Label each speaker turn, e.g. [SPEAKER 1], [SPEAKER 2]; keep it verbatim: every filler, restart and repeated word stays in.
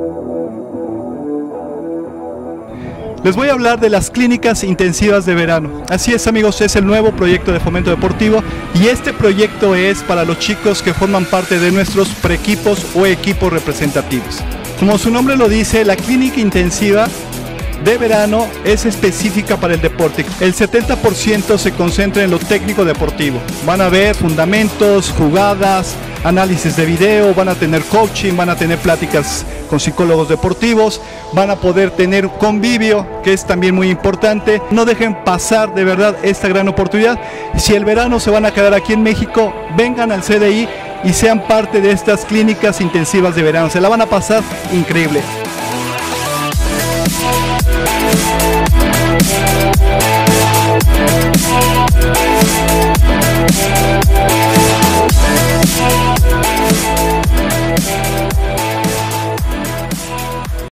[SPEAKER 1] Les voy a hablar de las clínicas intensivas de verano. Así es, amigos, es el nuevo proyecto de Fomento Deportivo y este proyecto es para los chicos que forman parte de nuestros preequipos o equipos representativos. Como su nombre lo dice, la clínica intensiva de verano es específica para el deporte. El setenta por ciento se concentra en lo técnico deportivo. Van a ver fundamentos, jugadas, análisis de video, van a tener coaching, van a tener pláticas con psicólogos deportivos, van a poder tener convivio, que es también muy importante. No dejen pasar de verdad esta gran oportunidad. Si el verano se van a quedar aquí en México, vengan al C D I y sean parte de estas clínicas intensivas de verano. Se la van a pasar increíble.